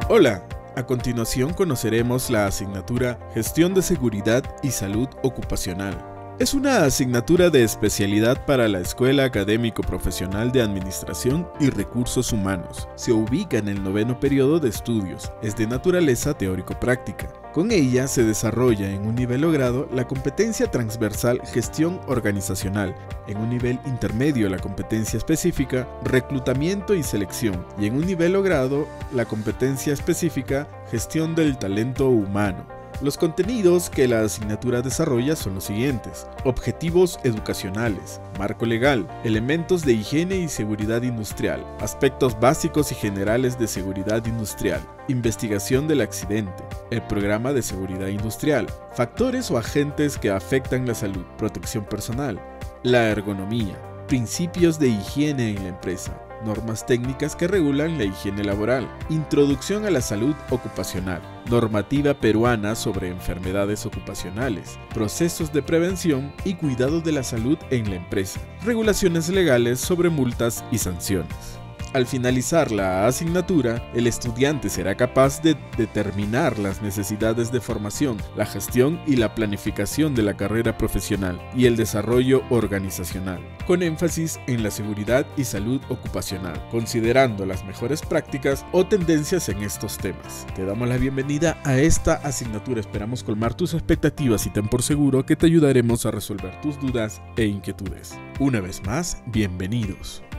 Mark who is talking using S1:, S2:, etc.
S1: Hola, a continuación conoceremos la asignatura Gestión de Seguridad y Salud Ocupacional. Es una asignatura de especialidad para la Escuela Académico Profesional de Administración y Recursos Humanos. Se ubica en el 9º periodo de estudios, es de naturaleza teórico-práctica. Con ella se desarrolla en un nivel o grado la competencia transversal Gestión Organizacional, en un nivel intermedio la competencia específica Reclutamiento y Selección y en un nivel o grado la competencia específica Gestión del Talento Humano. Los contenidos que la asignatura desarrolla son los siguientes: objetivos educacionales, marco legal, elementos de higiene y seguridad industrial, aspectos básicos y generales de seguridad industrial, investigación del accidente, el programa de seguridad industrial, factores o agentes que afectan la salud, protección personal, la ergonomía, principios de higiene en la empresa, normas técnicas que regulan la higiene laboral, introducción a la salud ocupacional, normativa peruana sobre enfermedades ocupacionales, procesos de prevención y cuidado de la salud en la empresa, regulaciones legales sobre multas y sanciones. Al finalizar la asignatura, el estudiante será capaz de determinar las necesidades de formación, la gestión y la planificación de la carrera profesional y el desarrollo organizacional, con énfasis en la seguridad y salud ocupacional, considerando las mejores prácticas o tendencias en estos temas. Te damos la bienvenida a esta asignatura, esperamos colmar tus expectativas y ten por seguro que te ayudaremos a resolver tus dudas e inquietudes. Una vez más, bienvenidos.